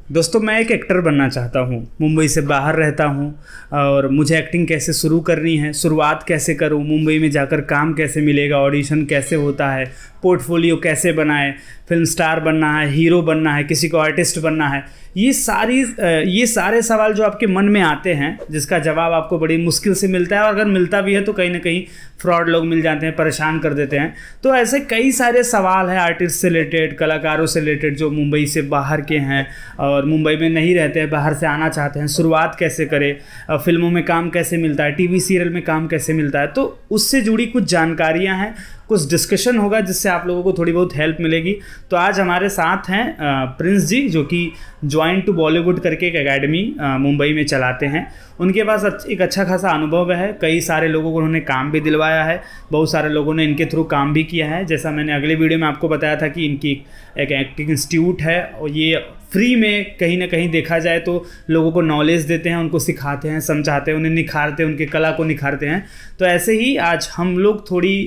दोस्तों, मैं एक एक्टर बनना चाहता हूँ। मुंबई से बाहर रहता हूँ और मुझे एक्टिंग कैसे शुरू करनी है, शुरुआत कैसे करूँ, मुंबई में जाकर काम कैसे मिलेगा, ऑडिशन कैसे होता है, पोर्टफोलियो कैसे बनाए, फिल्म स्टार बनना है, हीरो बनना है, किसी को आर्टिस्ट बनना है। ये सारे सवाल जो आपके मन में आते हैं, जिसका जवाब आपको बड़ी मुश्किल से मिलता है, और अगर मिलता भी है तो कहीं ना कहीं फ्रॉड लोग मिल जाते हैं, परेशान कर देते हैं। तो ऐसे कई सारे सवाल हैं आर्टिस्ट से रिलेटेड, कलाकारों से रिलेटेड, जो मुंबई से बाहर के हैं और मुंबई में नहीं रहते हैं, बाहर से आना चाहते हैं। शुरुआत कैसे करें, फिल्मों में काम कैसे मिलता है, टीवी सीरियल में काम कैसे मिलता है। तो उससे जुड़ी कुछ जानकारियाँ हैं, कुछ डिस्कशन होगा जिससे आप लोगों को थोड़ी बहुत हेल्प मिलेगी। तो आज हमारे साथ हैं प्रिंस जी, जो कि ज्वाइन टू बॉलीवुड करके एक एकेडमी मुंबई में चलाते हैं। उनके पास एक अच्छा खासा अनुभव है, कई सारे लोगों को उन्होंने काम भी दिलवाया है, बहुत सारे लोगों ने इनके थ्रू काम भी किया है। जैसा मैंने अगले वीडियो में आपको बताया था कि इनकी एक एक्टिंग इंस्टीट्यूट है और ये फ्री में कहीं ना कहीं देखा जाए तो लोगों को नॉलेज देते हैं, उनको सिखाते हैं, समझाते हैं, उन्हें निखारते हैं, उनकी कला को निखारते हैं। तो ऐसे ही आज हम लोग थोड़ी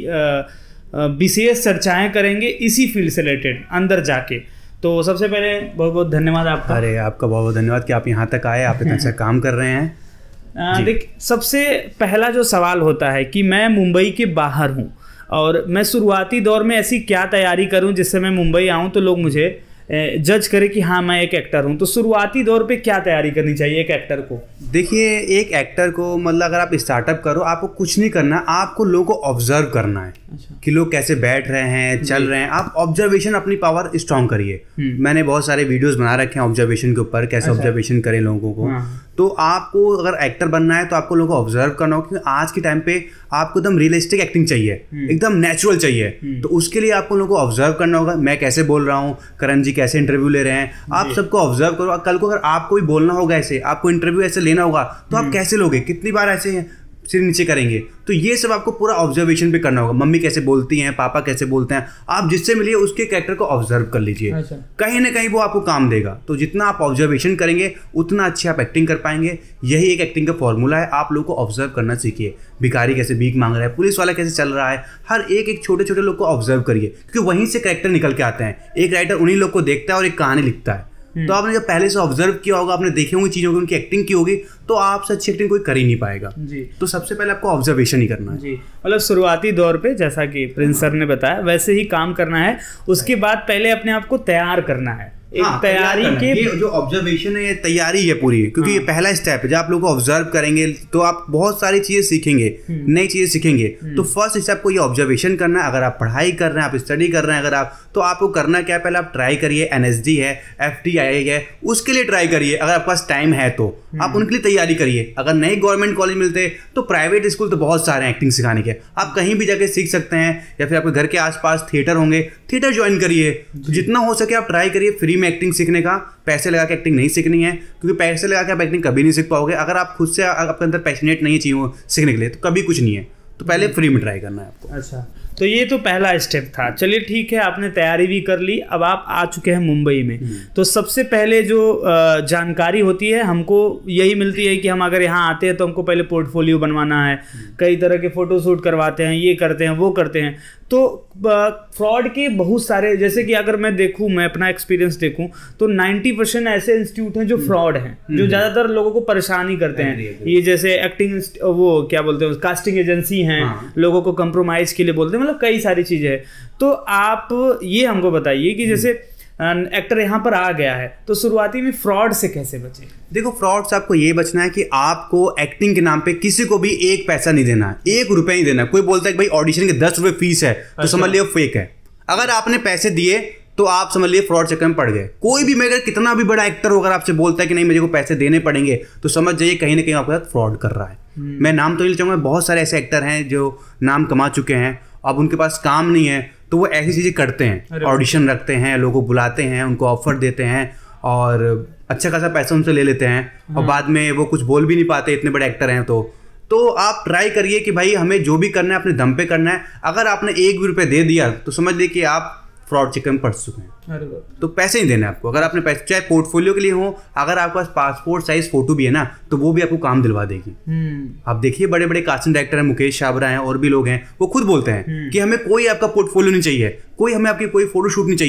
विशेष चर्चाएं करेंगे इसी फील्ड से रिलेटेड अंदर जाके। तो सबसे पहले बहुत बहुत धन्यवाद आपका। अरे आपका बहुत बहुत धन्यवाद कि आप यहाँ तक आए, आप इतना अच्छा काम कर रहे हैं। देख, सबसे पहला जो सवाल होता है कि मैं मुंबई के बाहर हूँ और मैं शुरुआती दौर में ऐसी क्या तैयारी करूँ जिससे मैं मुंबई आऊँ तो लोग मुझे जज करे कि हाँ मैं एक एक्टर हूँ। तो शुरुआती दौर पे क्या तैयारी करनी चाहिए एक एक्टर को? देखिए, एक एक्टर को मतलब अगर आप स्टार्टअप करो, आपको कुछ नहीं करना, आपको लोगों को ऑब्जर्व करना है। अच्छा। कि लोग कैसे बैठ रहे हैं, चल रहे हैं। आप ऑब्जर्वेशन, अपनी पावर स्ट्रांग करिए। मैंने बहुत सारे वीडियोस बना रखे हैं ऑब्जर्वेशन के ऊपर, कैसे ऑब्जर्वेशन करें लोगों को। तो आपको अगर एक्टर बनना है तो आपको लोगों को ऑब्जर्व करना हो, क्योंकि आज के टाइम पे आपको एकदम रियलिस्टिक एक्टिंग चाहिए, एकदम नेचुरल चाहिए। तो उसके लिए आपको लोगों को ऑब्जर्व करना होगा। मैं कैसे बोल रहा हूँ, करण जी कैसे इंटरव्यू ले रहे हैं, आप सबको ऑब्जर्व करो। कल को अगर आपको भी बोलना होगा ऐसे, आपको इंटरव्यू ऐसे लेना होगा, तो आप कैसे लोगे, कितनी बार ऐसे सिर नीचे करेंगे। तो ये सब आपको पूरा ऑब्जर्वेशन पे करना होगा। मम्मी कैसे बोलती हैं, पापा कैसे बोलते हैं, आप जिससे मिलिए उसके कैरेक्टर को ऑब्जर्व कर लीजिए। अच्छा। कहीं ना कहीं वो आपको काम देगा। तो जितना आप ऑब्जर्वेशन करेंगे उतना अच्छी आप एक्टिंग कर पाएंगे। यही एक एक्टिंग का फॉर्मूला है। आप लोग को ऑब्जर्व करना सीखिए। भिखारी कैसे भीख मांग रहा है, पुलिस वाला कैसे चल रहा है, हर एक छोटे छोटे लोग को ऑब्जर्व करिए, क्योंकि वहीं से कैरेक्टर निकल के आते हैं। एक राइटर उन्हीं लोग को देखता है और एक कहानी लिखता है। तो आपने जब पहले से ऑब्जर्व किया होगा, आपने देखे होंगे चीज़ों की, उनकी एक्टिंग की होगी, तो आपसे अच्छी एक्टिंग कोई कर ही नहीं पाएगा जी। तो सबसे पहले आपको ऑब्जर्वेशन ही करना है जी। मतलब शुरुआती दौर पे जैसा कि प्रिंस सर ने बताया वैसे ही काम करना है। उसके बाद पहले अपने आप को तैयार करना है। एक तैयारी के ये जो ऑब्जर्वेशन है, ये तैयारी है पूरी, क्योंकि ये पहला स्टेप है। जब आप लोग को ऑब्जर्व करेंगे तो आप बहुत सारी चीजें सीखेंगे, नई चीजें सीखेंगे। तो फर्स्ट स्टेप को ये ऑब्जर्वेशन करना है। अगर आप पढ़ाई कर रहे हैं, आप स्टडी कर रहे हैं, अगर आप, तो आपको करना क्या है, पहले आप ट्राई करिए। NSD है, FTI है, उसके लिए ट्राई करिए। अगर आपके पास टाइम है तो आप उनके लिए तैयारी करिए। अगर नहीं गवर्नमेंट कॉलेज मिलते तो प्राइवेट स्कूल तो बहुत सारे हैं एक्टिंग सिखाने के, आप कहीं भी जाके सीख सकते हैं। या फिर आपके घर के आसपास थिएटर होंगे, थिएटर ज्वाइन करिए। तो जितना हो सके आप ट्राई करिए फ्री में एक्टिंग सीखने का। पैसे लगा के एक्टिंग नहीं सीखनी है, क्योंकि पैसे लगा के आप एक्टिंग कभी नहीं सीख पाओगे। अगर आप खुद से आपके अंदर पैशनेट नहीं चाहिए सीखने के लिए, तो कभी कुछ नहीं है। तो पहले फ्री में ट्राई करना है आपको। अच्छा, तो ये तो पहला स्टेप था। चलिए ठीक है, आपने तैयारी भी कर ली, अब आप आ चुके हैं मुंबई में। तो सबसे पहले जो जानकारी होती है हमको यही मिलती है कि हम अगर यहाँ आते हैं तो हमको पहले पोर्टफोलियो बनवाना है, कई तरह के फोटोशूट करवाते हैं, ये करते हैं, वो करते हैं। तो फ्रॉड के बहुत सारे, जैसे कि अगर मैं देखूं, मैं अपना एक्सपीरियंस देखूं तो 90% ऐसे इंस्टीट्यूट हैं जो फ्रॉड हैं, जो ज़्यादातर लोगों को परेशान ही करते हैं। ये जैसे एक्टिंग, वो क्या बोलते हैं, कास्टिंग एजेंसी हैं, लोगों को कंप्रोमाइज़ के लिए बोलते हैं, मतलब कई सारी चीज़ें हैं। तो आप ये हमको बताइए कि जैसे एक्टर यहाँ पर आ गया है तो शुरुआती में फ्रॉड से कैसे बचे? देखो, फ्रॉड से आपको ये बचना है कि आपको एक्टिंग के नाम पे किसी को भी एक पैसा नहीं देना, 1 रुपया नहीं देना। कोई बोलता है कि भाई ऑडिशन के 10 रुपये फीस है, तो समझ लियो फेक है। अगर आपने पैसे दिए तो आप समझ लिए फ्रॉड चक्कर में पड़ गए। कोई भी, मेरे कितना भी बड़ा एक्टर हो, अगर आपसे बोलता है कि नहीं मुझे को पैसे देने पड़ेंगे, तो समझ जाइए कहीं ना कहीं आपके साथ फ्रॉड कर रहा है। मैं नाम तो नहीं चाहूँगा, बहुत सारे ऐसे एक्टर हैं जो नाम कमा चुके हैं, अब उनके पास काम नहीं है तो वो ऐसी चीज़ें करते हैं, ऑडिशन रखते हैं, लोगों को बुलाते हैं, उनको ऑफर देते हैं और अच्छा खासा पैसा उनसे ले लेते हैं, और बाद में वो कुछ बोल भी नहीं पाते, इतने बड़े एक्टर हैं। तो आप ट्राई करिए कि भाई हमें जो भी करना है अपने दम पे करना है। अगर आपने 1 भी रुपये दे दिया तो समझ लीजिए कि आप फ्रॉड चक्कर में पड़ चुके हैं। तो पैसे नहीं देने आपको। अगर आपने पैसे, चाहे पोर्टफोलियो के लिए हो, अगर आपके पास पासपोर्ट साइज फोटो भी है ना, तो वो भी आपको काम दिलवा देगी। आप देखिए, बड़े बड़े कास्टिंग डायरेक्टर हैं, मुकेश छाबरा हैं, और भी लोग हैं, वो खुद बोलते हैं कि हमें कोई आपका पोर्टफोलियो नहीं चाहिए, कोई हमें आपकी कोई फोटो शूट नहीं चाहिए।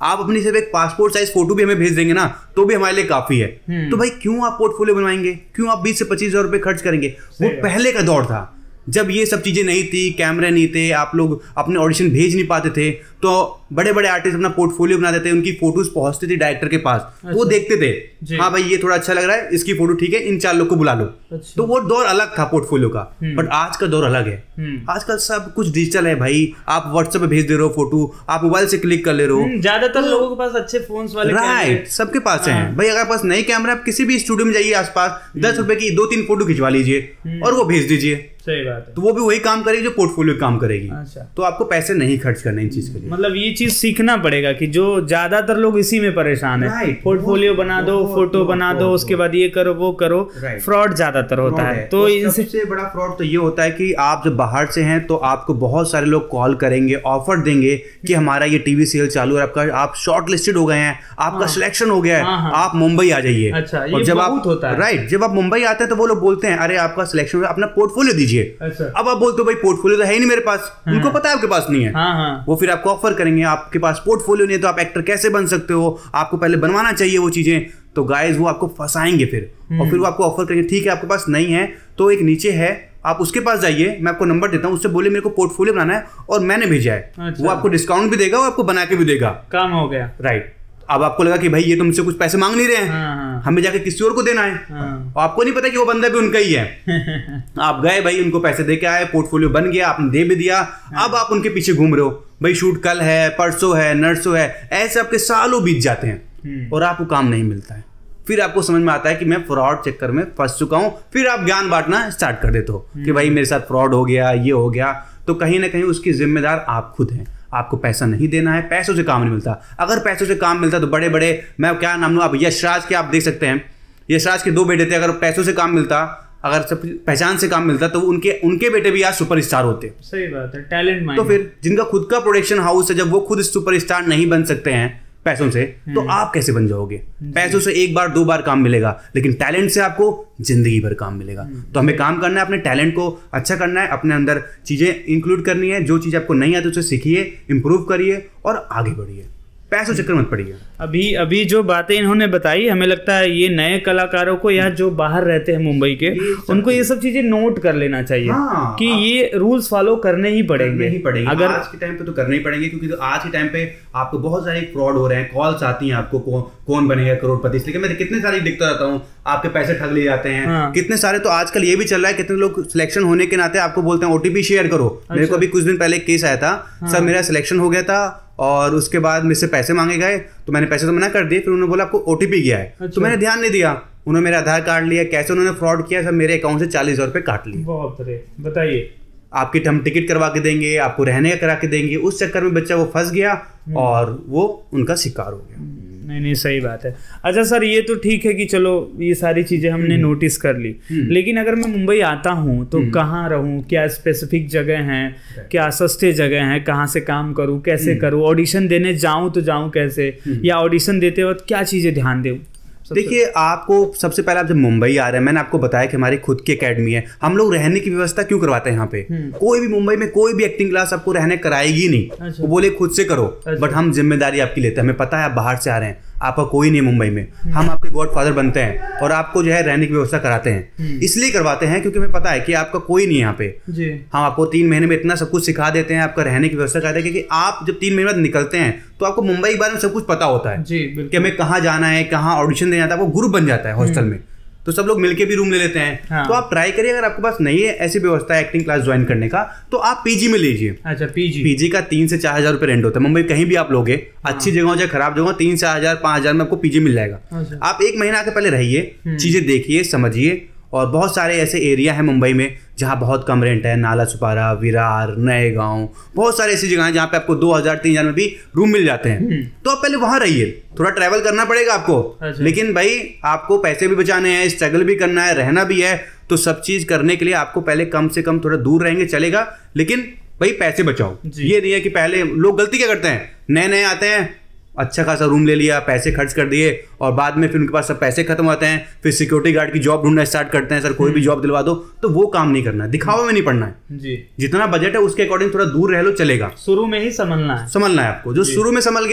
आप अपनी सिर्फ एक पासपोर्ट साइज फोटो भी हमें भेज देंगे ना तो भी हमारे लिए काफी है। तो भाई क्यों आप पोर्टफोलियो बनवाएंगे, क्यों आप 20 से 25,000 रुपए खर्च करेंगे। वो पहले का दौर था जब ये सब चीजें नहीं थी, कैमरे नहीं थे, आप लोग अपने ऑडिशन भेज नहीं पाते थे, तो बड़े बड़े आर्टिस्ट अपना पोर्टफोलियो बनाते थे, उनकी फोटोज पहुंचती थी डायरेक्टर के पास। अच्छा। वो देखते थे हाँ भाई ये थोड़ा अच्छा लग रहा है, इसकी फोटो ठीक है, इन 4 लोग को बुला लो। अच्छा। तो वो दौर अलग था पोर्टफोलियो का। बट आज का दौर अलग है। आजकल सब कुछ डिजिटल है भाई। आप व्हाट्सएप पे भेज दे रहे हो फोटो, आप मोबाइल से क्लिक कर ले रहे हो। ज्यादातर लोगों के पास अच्छे फोन वाले, राइट, सबके पास है भाई। अगर पास नए कैमरा, आप किसी भी स्टूडियो में जाइए आसपास, 10 रुपए की 2-3 फोटो खिंचवा लीजिए और वो भेज दीजिए। सही बात है। तो वो भी वही काम करेगी जो पोर्टफोलियो काम करेगी। अच्छा। तो आपको पैसे नहीं खर्च करने इन चीज के लिए। मतलब ये चीज सीखना पड़ेगा कि जो ज्यादातर लोग इसी में परेशान है। पोर्टफोलियो बना दो, फोटो बना दो, उसके बाद ये करो वो करो, फ्रॉड ज्यादातर होता है। तो सबसे बड़ा फ्रॉड तो ये होता है कि आप जब बाहर से हैं तो आपको बहुत सारे लोग कॉल करेंगे, ऑफर देंगे कि हमारा ये टीवी सीरियल चालू है, आपका आप शॉर्ट लिस्टेड हो गए हैं, आपका सिलेक्शन हो गया है, आप मुंबई आ जाइए। अच्छा, और जब आप होता है राइट, जब आप मुंबई आते हैं तो वो लोग बोलते हैं अरे आपका सिलेक्शन हो गया, अपना पोर्टफोलियो दीजिए। अच्छा। अब आप बोलते हो भाई पोर्टफोलियो तो है ही नहीं मेरे पास। उनको पता है आपके पास नहीं है। वो फिर आपको ऑफर करेंगे, आपके पास पोर्टफोलियो नहीं है तो आप एक्टर कैसे बन सकते हो, आपको पहले बनवाना चाहिए वो चीजें। तो गाइस वो आपको फंसाएंगे फिर, और फिर वो आपको ऑफर करेंगे ठीक है आपके पास नहीं है तो एक नीचे है, आप उसके पास जाइए, मैं आपको नंबर देता हूँ, उससे बोले मेरे को पोर्टफोलियो बनाना है और मैंने भेजा है। अच्छा। वो आपको डिस्काउंट भी देगा और आपको बना के भी देगा। काम हो गया। राइट। अब आपको लगा कि भाई ये तुमसे कुछ पैसे मांग नहीं रहे हैं, हमें जाके किसी और को देना है। और आपको नहीं पता कि वो बंदा भी उनका ही है। आप गए भाई, उनको पैसे दे के आए, पोर्टफोलियो बन गया, आपने दे भी दिया। अब आप उनके पीछे घूम रहे हो, भाई शूट कल है, परसों है, नरसों है, ऐसे आपके सालों बीत जाते हैं और आपको काम नहीं मिलता है। फिर आपको समझ में आता है कि मैं फ्रॉड चक्कर में फंस चुका हूं। फिर आप ज्ञान बांटना स्टार्ट कर देते हो कि भाई मेरे साथ फ्रॉड हो गया, ये हो गया। तो कहीं ना कहीं उसकी जिम्मेदार आप खुद हैं। आपको पैसा नहीं देना है, पैसों से काम नहीं मिलता। अगर पैसों से काम मिलता तो बड़े बड़े, मैं क्या नाम लूँ, आप यशराज के आप देख सकते हैं, यशराज के 2 बेटे थे। अगर पैसों से काम मिलता, अगर सब पहचान से काम मिलता तो उनके बेटे भी आज सुपरस्टार होते। सही बात है, टैलेंट माइंड। तो फिर जिनका खुद का प्रोडक्शन हाउस है, जब वो खुद सुपरस्टार नहीं बन सकते हैं पैसों से, तो आप कैसे बन जाओगे। पैसों से 1 बार 2 बार काम मिलेगा, लेकिन टैलेंट से आपको जिंदगी भर काम मिलेगा। तो हमें काम करना है, अपने टैलेंट को अच्छा करना है, अपने अंदर चीजें इंक्लूड करनी है। जो चीज आपको नहीं आती उसे सीखिए, इंप्रूव करिए और आगे बढ़िए। पैसों चक्कर मत पड़िए। अभी जो बातें इन्होंने बताई, हमें लगता है ये नए कलाकारों को या जो बाहर रहते हैं मुंबई के, उनको ये सब चीजें नोट कर लेना चाहिए। हाँ, कि ये रूल्स फॉलो करने ही पड़ेंगे। अगर आज के टाइम पे तो करने ही पड़ेंगे, क्योंकि तो आज के टाइम पे आपको बहुत सारे फ्रॉड हो रहे हैं, कॉल्स आती हैं आपको, कौन बनेगा करोड़पति। इसलिए मैं कितने सारे दिखता रहता हूँ, आपके पैसे ठग लिए जाते हैं। हाँ। कितने सारे तो आजकल ये भी चल रहा है, कितने लोग सिलेक्शन होने के नाते आपको बोलते हैं OTP शेयर करो। अच्छा। मेरे को अभी कुछ दिन पहले एक केस आया था। हाँ। सर मेरा सिलेक्शन हो गया था और उसके बाद मुझसे पैसे मांगे गए, तो मैंने पैसे तो मना कर दिए। फिर उन्होंने बोला आपको OTP गया है। अच्छा। तो मैंने ध्यान नहीं दिया, उन्होंने मेरा आधार कार्ड लिया, कैसे उन्होंने फ्रॉड किया, सब मेरे अकाउंट से 40,000 रुपए काट लिए। बताइए, आपकी हम टिकट करवा के देंगे, आपको रहने का करा के देंगे। उस चक्कर में बच्चा वो फंस गया और वो उनका शिकार हो गया। नहीं, सही बात है। अच्छा सर, ये तो ठीक है कि चलो ये सारी चीजें हमने नोटिस कर ली, लेकिन अगर मैं मुंबई आता हूँ तो कहाँ रहूँ, क्या स्पेसिफिक जगह हैं, क्या सस्ते जगह हैं, कहाँ से काम करूँ, कैसे करूँ, ऑडिशन देने जाऊँ तो जाऊँ कैसे, या ऑडिशन देते वक्त क्या चीजें ध्यान दूँ। देखिए, आपको सबसे पहले आप जब मुंबई आ रहे हैं, मैंने आपको बताया कि हमारी खुद की एकेडमी है। हम लोग रहने की व्यवस्था क्यों करवाते हैं यहाँ पे। कोई भी मुंबई में कोई भी एक्टिंग क्लास आपको रहने कराएगी नहीं। अच्छा। वो बोले खुद से करो। अच्छा। बट हम जिम्मेदारी आपकी लेते हैं, हमें पता है आप बाहर से आ रहे हैं, आपका कोई नहीं है मुंबई में, हम आपके गॉडफादर बनते हैं और आपको जो है रहने की व्यवस्था कराते हैं। इसलिए करवाते हैं क्योंकि हमें पता है कि आपका कोई नहीं है यहाँ पे। हम आपको 3 महीने में इतना सब कुछ सिखा देते हैं, आपका रहने की व्यवस्था कराते हैं, क्योंकि आप जब 3 महीने बाद निकलते हैं तो आपको मुंबई के बारे में सब कुछ पता होता है कि हमें कहाँ जाना है, कहाँ ऑडिशन देना था। वो ग्रुप बन जाता है हॉस्टल में, तो सब लोग मिलके भी रूम ले लेते हैं। हाँ। तो आप ट्राई करिए, अगर आपके पास नहीं है ऐसी व्यवस्था है एक्टिंग क्लास ज्वाइन करने का, तो आप पीजी में लीजिए। अच्छा, पीजी का 3 से 4 हजार रुपए रेंट होता है। मुंबई कहीं भी आप लोगे, अच्छी जगह हो चाहे खराब जगह, 3 से 4 हजार 5 हजार में आपको पीजी मिल जाएगा। अच्छा। आप 1 महीना आके पहले रहिए, चीजें देखिए, समझिए। और बहुत सारे ऐसे एरिया है मुंबई में जहाँ बहुत कम रेंट है, नाला सुपारा, विरार, नए गांव, बहुत सारे ऐसी जगह हैं जहाँ पे आपको 2,000-3,000 में भी रूम मिल जाते हैं। तो आप पहले वहाँ रहिए। थोड़ा ट्रैवल करना पड़ेगा आपको। अच्छा। लेकिन भाई आपको पैसे भी बचाने हैं, स्ट्रगल भी करना है, रहना भी है, तो सब चीज़ करने के लिए आपको पहले कम से कम थोड़ा दूर रहेंगे चलेगा, लेकिन भाई पैसे बचाओ। ये नहीं है कि पहले लोग गलती क्या करते हैं, नए नए आते हैं, अच्छा खासा रूम ले लिया, पैसे खर्च कर दिए, और बाद में फिर उनके पास सब पैसे खत्म होते हैं, फिर सिक्योरिटी गार्ड की जॉब ढूंढना स्टार्ट करते हैं, सर कोई भी जॉब दिलवा दो। तो वो काम नहीं करना है, दिखावा में नहीं पड़ना है जी। जितना बजट है उसके अकॉर्डिंग थोड़ा दूर रह लो, चलेगा। शुरू में ही संभलना है आपको। जो शुरू में संभल गया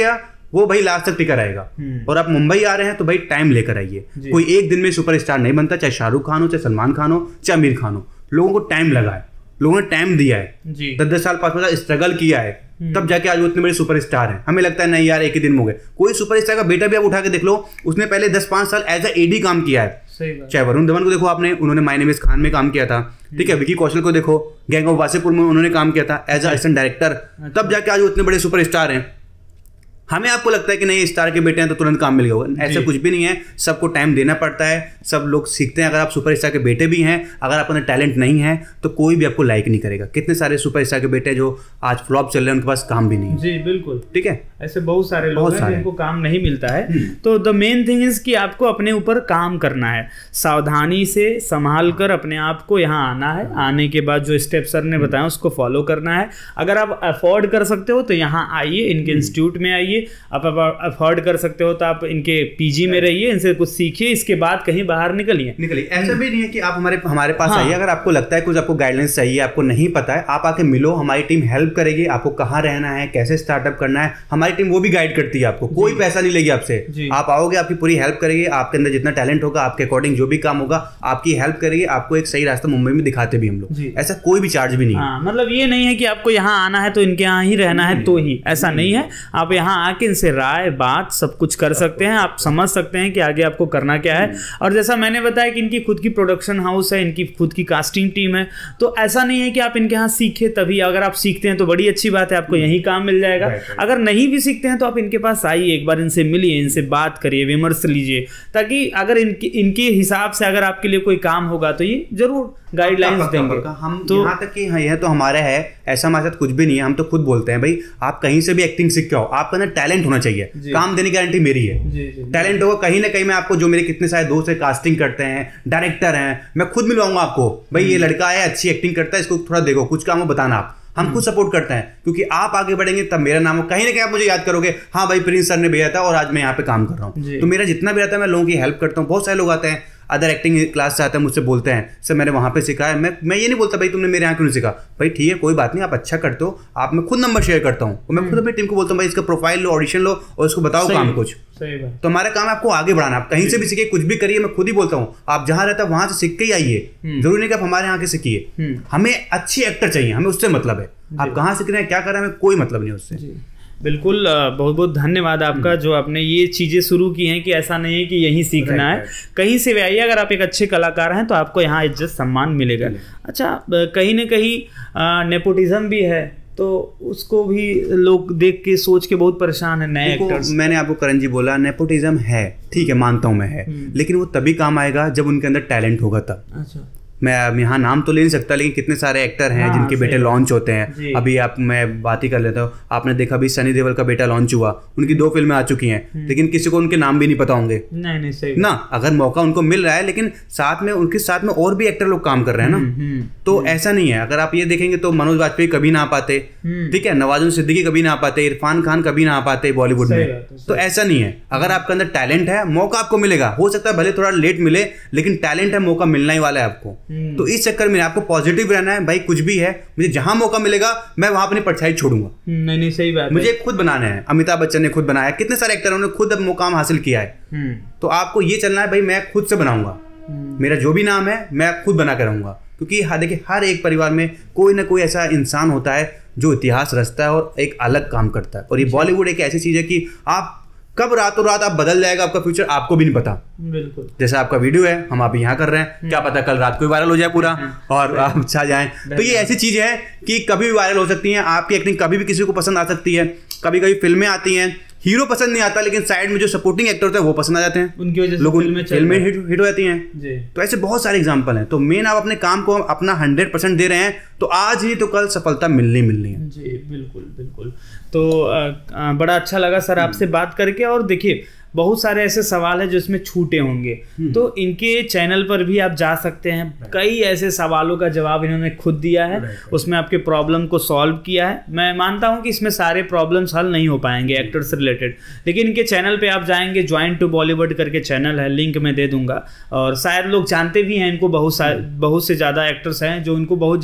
वो भाई लास्ट तक टिका रहेगा। और आप मुंबई आ रहे हैं तो भाई टाइम लेकर आइए। कोई एक दिन में सुपरस्टार नहीं बनता, चाहे शाहरुख खान हो, चाहे सलमान खान हो, चाहे आमिर खान हो। लोगों को टाइम लगा है, लोगों ने टाइम दिया है, 10-10 साल 5 साल स्ट्रगल किया है, तब जाके आज वो इतने बड़े सुपरस्टार हैं। हमें लगता है नहीं यार एक ही दिन में हो गए। कोई सुपरस्टार का बेटा भी आप उठा के देख लो, उसने पहले 10-5 साल एज अ एडी काम किया है। चाहे वरुण धवन को देखो आपने, उन्होंने माय नेम इज खान में काम किया था, ठीक है। विकी कौशल को देखो, गैंग ऑफ वासेपुर में उन्होंने काम किया था एज अ असिस्टेंट डायरेक्टर, तब जाके आज वो इतने बड़े सुपरस्टार हैं। हमें आपको लगता है कि नहीं स्टार के बेटे हैं तो तुरंत काम मिल गया, ऐसा कुछ भी नहीं है। सबको टाइम देना पड़ता है, सब लोग सीखते हैं। अगर आप सुपरस्टार के बेटे भी हैं, अगर आप अंदर टैलेंट नहीं है तो कोई भी आपको लाइक नहीं करेगा। कितने सारे सुपरस्टार के बेटे जो आज फ्लॉप चल रहे हैं, उनके पास काम भी नहीं है। जी बिल्कुल, ठीक है, ऐसे बहुत सारे लोग हैं जिनको काम नहीं मिलता है। तो द मेन थिंग इज कि आपको अपने ऊपर काम करना है, सावधानी से संभाल कर अपने आप को यहाँ आना है। आने के बाद जो स्टेप सर ने बताया उसको फॉलो करना है। अगर आप अफोर्ड कर सकते हो तो यहाँ आइए, इनके इंस्टीट्यूट में आइए। आप अफोर्ड कर सकते हो तो आप इनके पीजी में रहिए, इनसे कुछ सीखिए, इसके बाद कहीं बाहर निकलिए। ऐसा भी नहीं है कि आप हमारे पास आइए। अगर आपको लगता है कुछ आपको गाइडेंस चाहिए, आपको नहीं पता है, आप आके मिलो, हमारी टीम हेल्प करेगी। आपको कहाँ रहना है, कैसे स्टार्टअप करना है, हमारी टीम वो भी गाइड करती है आपको। कोई पैसा नहीं लेगी आपसे, आप आओगे, आपकी पूरी हेल्प करेगी। आपके अंदर जितना टैलेंट होगा, आपके अकॉर्डिंग जो भी काम होगा, आपकी हेल्प करेगी। आपको एक सही रास्ता मुंबई में दिखाते भी हम लोग, ऐसा कोई भी चार्ज भी नहीं है। मतलब ये नहीं है कि आपको यहाँ आना है तो इनके यहाँ ही रहना है तो ही, ऐसा नहीं है। आप यहाँ आके इनसे राय बात सब कुछ कर सकते हैं, आप समझ सकते हैं कि आगे आपको करना क्या है। और जैसा मैंने बताया कि इनकी खुद की प्रोडक्शन हाउस है, इनकी खुद की कास्टिंग टीम है, तो ऐसा नहीं है कि आप इनके यहाँ सीखे तभी। अगर आप सीखते हैं तो बड़ी अच्छी बात है, आपको यहीं काम मिल जाएगा। अगर नहीं भी सीखते हैं तो आप इनके पास आइए, एक बार इनसे मिलिए, इनसे बात करिए, विमर्श लीजिए, ताकि अगर इनके हिसाब से अगर आपके लिए कोई काम होगा तो ये जरूर गाइडलाइंस देंगे। हम तो यहाँ तक कि यह तो हमारा है, ऐसा हमारे साथ कुछ भी नहीं है। हम तो खुद बोलते हैं भाई आप कहीं से भी एक्टिंग सीख के आओ, आपके अंदर टैलेंट होना चाहिए, काम देने की गारंटी मेरी है। टैलेंट होगा कहीं ना कहीं, मैं आपको जो मेरे कितने सारे दोस्त है कास्टिंग करते हैं, डायरेक्टर हैं, मैं खुद मिलवाऊंगा आपको, भाई ये लड़का है अच्छी एक्टिंग करता है, इसको थोड़ा देखो, कुछ काम हो बताना। आप हम खुद सपोर्ट करते हैं, क्योंकि आप आगे बढ़ेंगे तब मेरा नाम हो, कहीं ना कहीं आप मुझे याद करोगे, हाँ भाई प्रिंस सर ने भेजा था और आज मैं यहाँ पे काम कर रहा हूँ। तो मेरा जितना भी रहता है मैं लोगों की हेल्प करता हूँ। बहुत सारे लोग आते हैं, अदर एक्टिंग क्लास से आते हैं, मुझसे बोलते हैं सर मैंने वहाँ पे सीखा है। मैं ये नहीं बोलता भाई तुमने मेरे यहाँ क्यों नहीं सीखा, भाई ठीक है कोई बात नहीं, आप अच्छा करते हो, आप मैं खुद नंबर शेयर करता हूँ, मैं खुद अपनी टीम को बोलता हूँ भाई इसका प्रोफाइल लो, ऑडिशन लो और उसको बताओ काम कुछ। तो हमारा काम है आपको आगे बढ़ाना। आप कहीं से भी सीखिए, कुछ भी करिए, मैं खुद ही बोलता हूँ आप जहाँ रहता है वहाँ से सीख के ही आइए। जरूरी नहीं कि आप हमारे यहाँ के सीखिए, हमें अच्छी एक्टर चाहिए, हमें उससे मतलब है। आप कहाँ सीख रहे हैं, क्या कर रहे हैं, हमें कोई मतलब नहीं उससे। बिल्कुल, बहुत बहुत धन्यवाद आपका जो आपने ये चीज़ें शुरू की हैं कि ऐसा नहीं है कि यहीं सीखना है, कहीं से भी आइए। अगर आप एक अच्छे कलाकार हैं तो आपको यहाँ इज्जत सम्मान मिलेगा। अच्छा, कहीं ना कहीं नेपोटिज्म भी है, तो उसको भी लोग देख के सोच के बहुत परेशान है नए एक्टर्स। मैंने आपको करण जी बोला नेपोटिज्म है, ठीक है मानता हूँ मैं है, लेकिन वो तभी काम आएगा जब उनके अंदर टैलेंट होगा तब। अच्छा, मैं यहाँ नाम तो ले नहीं सकता, लेकिन कितने सारे एक्टर हैं जिनके बेटे लॉन्च होते हैं। अभी मैं बात ही कर लेता हूँ, आपने देखा अभी सनी देओल का बेटा लॉन्च हुआ, उनकी 2 फिल्में आ चुकी हैं, लेकिन किसी को उनके नाम भी नहीं पता होंगे। नहीं सही ना, अगर मौका उनको मिल रहा है, लेकिन साथ में उनके साथ में और भी एक्टर लोग काम कर रहे हैं ना, तो ऐसा नहीं है। अगर आप ये देखेंगे तो मनोज वाजपेयी कभी ना आ पाते, ठीक है, नवाजुद्दीन सिद्दीकी कभी ना आ पाते, इरफान खान कभी ना आ पाते बॉलीवुड में। तो ऐसा नहीं है, अगर आपके अंदर टैलेंट है मौका आपको मिलेगा। हो सकता है भले थोड़ा लेट मिले, लेकिन टैलेंट है, मौका मिलना ही वाला है आपको। तो इस चक्कर में आपको पॉजिटिव रहना है भाई, कुछ भी है, मुझे जहां मौका मिलेगा मैं वहां अपनी परछाई छोड़ूंगा। नहीं सही बात, मुझे खुद बनाना है। अमिताभ बच्चन ने खुद बनाया, कितने सारे एक्टरों ने खुद अब मुकाम हासिल किया है। तो आपको ये चलना है भाई, मैं खुद से बनाऊंगा, मेरा जो भी नाम है मैं खुद बना कर रहूंगा। क्योंकि देखिए हर एक परिवार में कोई ना कोई ऐसा इंसान होता है जो इतिहास रचता है और एक अलग काम करता है। और ये बॉलीवुड एक ऐसी चीज है कि आप कब रातों रात आप बदल जाएगा आपका फ्यूचर, आपको भी नहीं पता। बिल्कुल, जैसे आपका वीडियो है, हम आप यहाँ कर रहे हैं, क्या पता कल रात को ही वायरल हो जाए पूरा और आप छा जाएं। तो ये ऐसी चीज है कि कभी भी वायरल हो सकती है। आपकी एक्टिंग कभी भी किसी को पसंद आ सकती है। कभी कभी फिल्में आती हैं, हीरो पसंद नहीं आता, लेकिन साइड में जो सपोर्टिंग एक्टर होते हैं वो पसंद आ जाते हैं, उनकी वजह से लोग फिल्में हिट हो जाती हैं। तो ऐसे बहुत सारे एग्जांपल हैं। तो मेन आप अपने काम को अपना 100% दे रहे हैं, तो आज ही तो कल सफलता मिलनी है। जी बिल्कुल। तो बड़ा अच्छा लगा सर आपसे बात करके। और देखिए बहुत सारे ऐसे सवाल हैं जो इसमें छूटे होंगे, तो इनके चैनल पर भी आप जा सकते हैं। कई ऐसे सवालों का जवाब इन्होंने खुद दिया है, उसमें आपके प्रॉब्लम को सॉल्व किया है। मैं मानता हूं कि इसमें सारे प्रॉब्लम्स हल नहीं हो पाएंगे एक्टर से रिलेटेड, लेकिन इनके चैनल पे आप जाएंगे, ज्वाइन टू बॉलीवुड करके चैनल है, लिंक मैं दे दूंगा। और शायद लोग जानते भी हैं इनको, बहुत से ज़्यादा एक्टर्स हैं जो इनको बहुत ज़्यादा जानते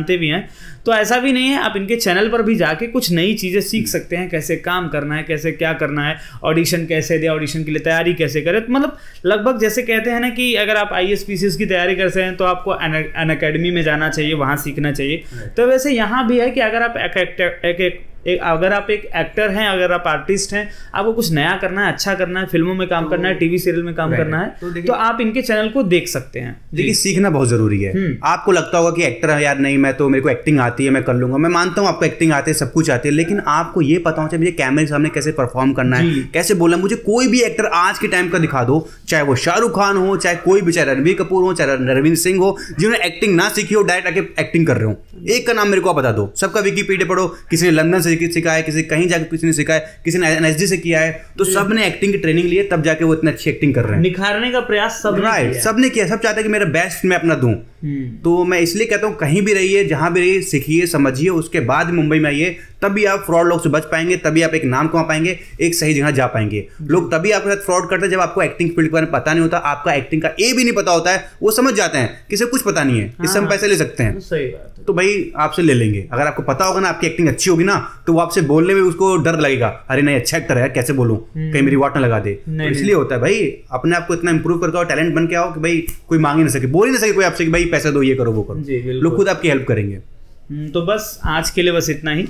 जानते भी हैं। तो ऐसा भी नहीं है, आप इनके चैनल पर भी जाके कुछ नई चीज़ें सीख सकते हैं, कैसे काम करना है, कैसे क्या करना है, ऑडिशन कैसे दे, ऑडिशन के लिए तैयारी कैसे करें। तो मतलब लगभग जैसे कहते हैं ना कि अगर आप IAS PCS की तैयारी करते हैं तो आपको अन अकेडमी में जाना चाहिए, वहाँ सीखना चाहिए। तो वैसे यहाँ भी है कि अगर आप अगर आप एक एक्टर हैं, अगर आप आर्टिस्ट हैं, आपको कुछ नया करना है, अच्छा करना है, फिल्मों में काम करना है, टीवी सीरियल में काम करना है, तो आप इनके चैनल को देख सकते हैं। देखिए सीखना बहुत जरूरी है। आपको लगता होगा कि एक्टर है यार, नहीं मैं तो मेरे को एक्टिंग आती है, मैं कर लूंगा। मैं मानता हूँ आपको एक्टिंग आती है, सब कुछ आती है, लेकिन आपको ये पता होना चाहिए मुझे कैमरे के सामने कैसे परफॉर्म करना है, कैसे बोलना। मुझे कोई भी एक्टर आज के टाइम का दिखा दो, चाहे वो शाहरुख खान हो, चाहे कोई भी, चाहे रणबीर कपूर हो, चाहे रणवीर सिंह हो, जिन्होंने एक्टिंग ना सीखी हो, डायरेक्ट आके एक्टिंग कर रहे हो, एक का नाम मेरे को आप बता दो। सबका विकीपीडिया पढ़ो, किसी ने लंदन से सिखा है, किसी कहीं जाकर किसी ने सिखा है, किसी ने NSD से किया है, तो सब ने एक्टिंग की ट्रेनिंग ली है, तब जाके वो इतनी अच्छी एक्टिंग कर रहे हैं। निखारने का प्रयास सब ने किया। सब चाहते हैं कि मेरा बेस्ट मैं अपना दूं। तो मैं इसलिए कहता हूं कहीं भी रहिए, जहां भी रहिए, सीखिए, समझिए, उसके बाद मुंबई में आइए, तभी आप फ्रॉड लोग से बच पाएंगे, तभी आप एक नाम कमा पाएंगे, एक सही जगह जा पाएंगे। लोग तभी आपके साथ फ्रॉड करते हैं जब आपको एक्टिंग फील्ड के बारे में पता नहीं होता, आपका एक्टिंग का ए भी नहीं पता होता है, वो समझ जाते हैं किसी कुछ पता नहीं है, इससे हम पैसे ले सकते हैं। सही बात है। तो भाई आपसे ले लेंगे। अगर आपको पता होगा ना आपकी एक्टिंग अच्छी होगी ना, तो वो आपसे बोलने में उसको डर लगेगा, अरे नहीं अच्छा एक्टर है, कैसे बोलूं, कहीं मेरी वाट ना लगा दे। तो इसलिए होता है भाई, अपने आप को इतना इंप्रूव करके और टैलेंट बन के आओ कि भाई कोई मांग ही ना सके, बोल ही ना सके कोई आपसे कि भाई पैसा दो, ये करो, वो करो। लोग खुद आपकी हेल्प करेंगे। तो बस आज के लिए बस इतना ही।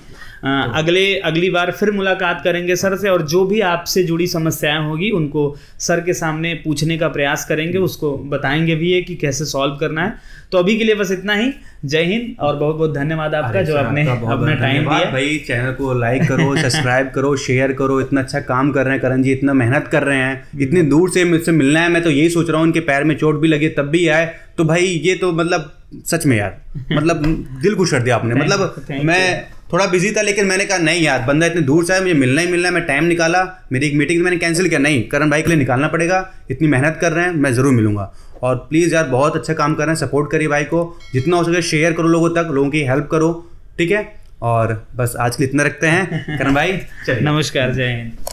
अगली बार फिर मुलाकात करेंगे सर से, और जो भी आपसे जुड़ी समस्याएं होगी उनको सर के सामने पूछने का प्रयास करेंगे, उसको बताएंगे भी है कि कैसे सॉल्व करना है। तो अभी के लिए बस इतना ही। जय हिंद और बहुत बहुत धन्यवाद आपका जो आपने अपना टाइम दिया। भाई चैनल को लाइक करो, सब्सक्राइब करो, शेयर करो। इतना अच्छा काम कर रहे हैं करण जी, इतना मेहनत कर रहे हैं, इतनी दूर से मुझसे मिलना है। मैं तो यही सोच रहा हूँ, उनके पैर में चोट भी लगी तब भी आए। तो भाई ये तो मतलब सच में यार, मतलब दिल खुश कर दिया आपने। मतलब मैं थोड़ा बिजी था, लेकिन मैंने कहा नहीं यार, बंदा इतने दूर से आया, मुझे मिलना ही मिलना है। मैं टाइम निकाला, मेरी एक मीटिंग मैंने कैंसिल किया, नहीं करण भाई के लिए निकालना पड़ेगा, इतनी मेहनत कर रहे हैं, मैं ज़रूर मिलूंगा। और प्लीज़ यार बहुत अच्छा काम कर रहे हैं, सपोर्ट करिए भाई को, जितना हो सके शेयर करो लोगों तक, लोगों की हेल्प करो, ठीक है। और बस आज के लिए इतना रखते हैं करण भाई। नमस्कार, जय हिंद।